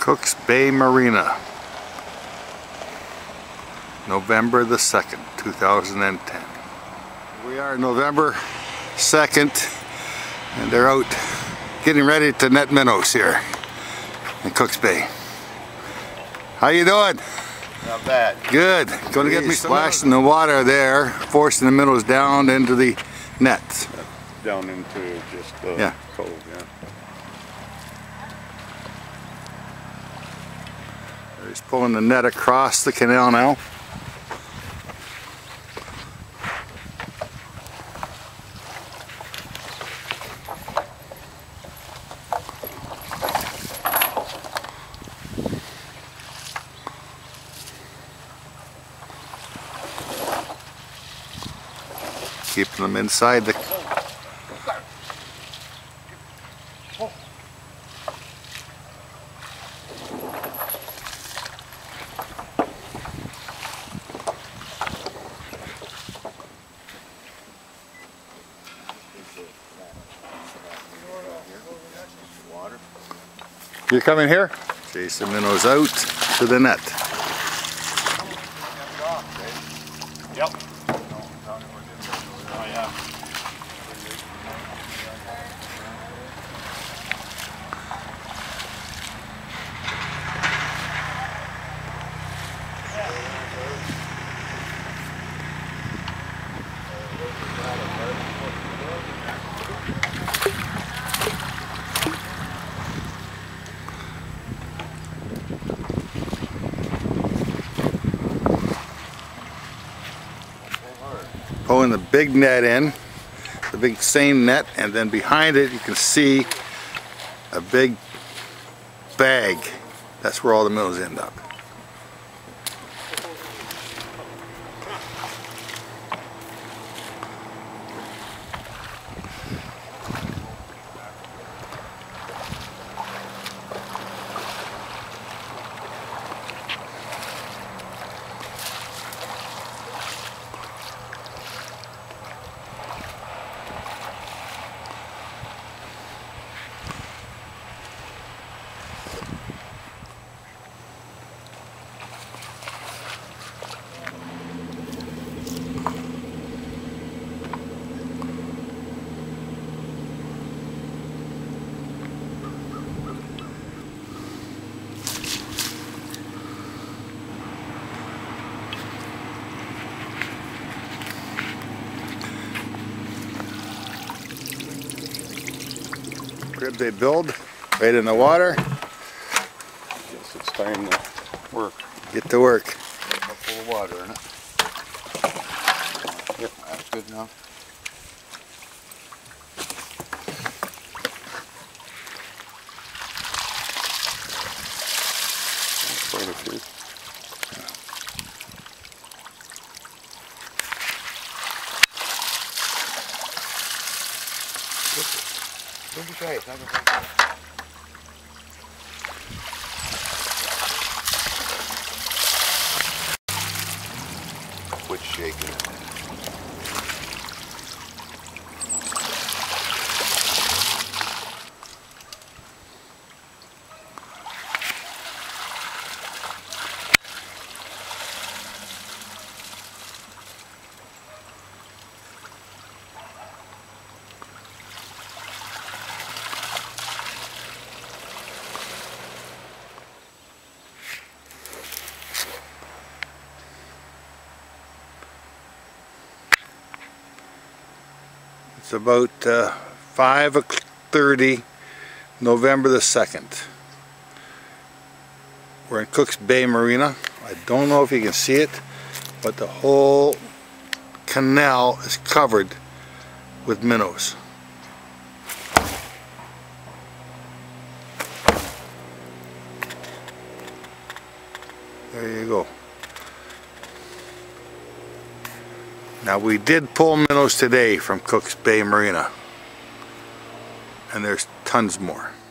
Cooks Bay Marina, November the 2nd, 2010. We are November 2nd, and they're out getting ready to net minnows here in Cooks Bay. How you doing? Not bad. Good. Going to get me splashed in the water there, forcing the minnows down into the nets. Down into just the cove, yeah. He's pulling the net across the canal now. Keeping them inside the... You're coming here? Chase the minnows out to the net. Yep. Pulling the big net in, the big seine net, and then behind it you can see a big bag. That's where all the minnows end up. Rib they build right in the water. Guess it's time to work. Get to work. A couple of water in it. Yep, that's good enough. That's quite a few. Don't be shy, it's not gonna quit shaking it. It's about 5:30, November the 2nd. We're in Cooks Bay Marina. I don't know if you can see it, but the whole canal is covered with minnows. There you go. Now we did pull minnows today from Cooks Bay Marina, and there's tons more.